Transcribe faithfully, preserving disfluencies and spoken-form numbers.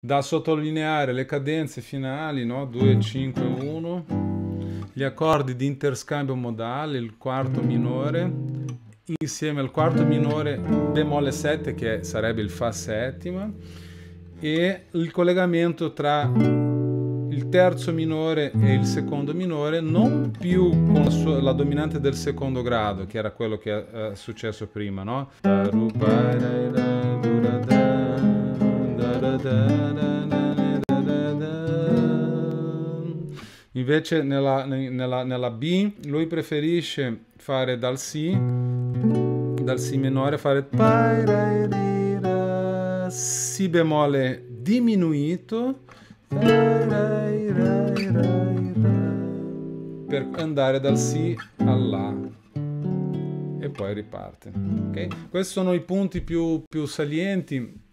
Da sottolineare le cadenze finali, no? due, cinque, uno, gli accordi di interscambio modale, il quarto minore, insieme al quarto minore bemolle sette, che sarebbe il Fa settima, e il collegamento tra il terzo minore e il secondo minore, non più con la, sua, la dominante del secondo grado, che era quello che è uh, successo prima, no? Invece nella, nella, nella B lui preferisce fare dal Si, dal Si minore, fare Si bemolle diminuito per andare dal Si all'A e poi riparte. Okay? Questi sono i punti più, più salienti.